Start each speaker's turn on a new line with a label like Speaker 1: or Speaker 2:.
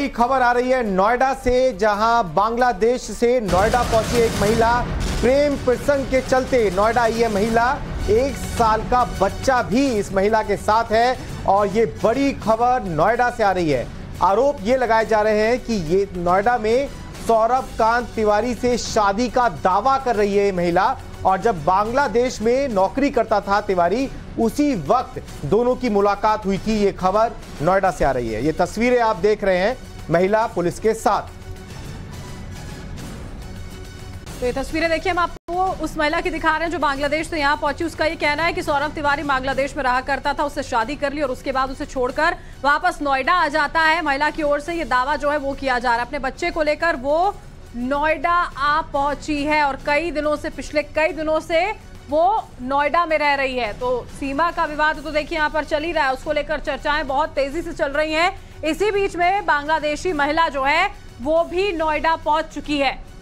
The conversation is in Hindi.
Speaker 1: बड़ी खबर आ रही है नोएडा से, जहां बांग्लादेश से नोएडा पहुंची एक महिला। प्रेम प्रसंग के चलते नोएडा आई है महिला। 1 साल का बच्चा भी इस महिला के साथ है और ये बड़ी खबर नोएडा से आ रही है। आरोप ये लगाए जा रहे हैं कि ये नोएडा में सौरभ कांत तिवारी से शादी का दावा कर रही है ये महिला, और जब बांग्लादेश में नौकरी करता था तिवारी, उसी वक्त दोनों की मुलाकात हुई थी। ये खबर नोएडा से आ रही है। ये तस्वीरें आप देख रहे हैं महिला पुलिस के साथ।
Speaker 2: तो ये तस्वीरें देखिए, हम आपको उस महिला की दिखा रहे हैं जो बांग्लादेश से यहाँ पहुंची। उसका ये कहना है कि सौरभ तिवारी बांग्लादेश में रहा करता था, उससे शादी कर ली और उसके बाद उसे छोड़कर वापस नोएडा आ जाता है। महिला की ओर से ये दावा जो है वो किया जा रहा है। अपने बच्चे को लेकर वो नोएडा आ पहुंची है और पिछले कई दिनों से वो नोएडा में रह रही है। तो सीमा का विवाद तो देखिए यहाँ पर चल ही रहा है, उसको लेकर चर्चाएं बहुत तेजी से चल रही हैं। इसी बीच में बांग्लादेशी महिला जो है वो भी नोएडा पहुंच चुकी है।